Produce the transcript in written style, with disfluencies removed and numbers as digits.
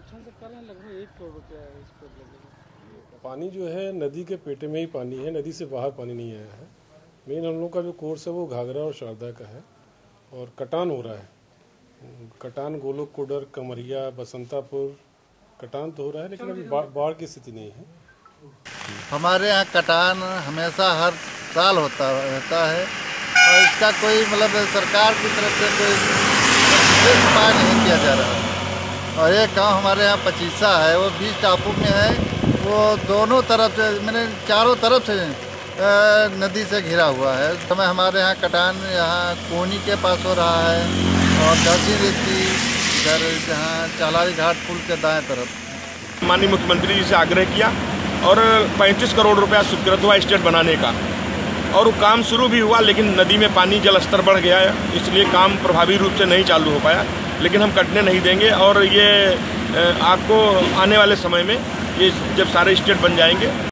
नुकसान तो कल लगभग 1 करोड़ रुपया इस पर लगेगा। पानी जो है नदी के पेटे में ही पानी है, नदी से बाहर पानी नहीं आया है। मेन हम लोग का जो कोर्स है वो घाघरा और शारदा का है और कटान हो रहा है। कटान गोलोक कुडर कमरिया बसंतापुर कटान तो हो रहा है, लेकिन अभी बाढ़ की स्थिति नहीं है। हमारे यहाँ कटान हमेशा हर साल होता रहता है और इसका कोई सरकार की तरफ से कोई विशेष उपाय नहीं किया जा रहा है। और एक गांव हमारे यहाँ पचीसा है, वो बीच टापू में है, वो दोनों तरफ से मैंने चारों तरफ से नदी से घिरा हुआ है। इस समय हमारे यहाँ कटान यहाँ कोनी के पास हो रहा है और दर्जी रेती इधर जहाँ चालारी घाट पुल के दाएं तरफ। माननीय मुख्यमंत्री जी से आग्रह किया और 35 करोड़ रुपया स्वीकृत हुआ स्टेट बनाने का, और वो काम शुरू भी हुआ, लेकिन नदी में पानी जल स्तर बढ़ गया है, इसलिए काम प्रभावी रूप से नहीं चालू हो पाया। लेकिन हम कटने नहीं देंगे और ये आपको आने वाले समय में ये जब सारे स्टेट बन जाएंगे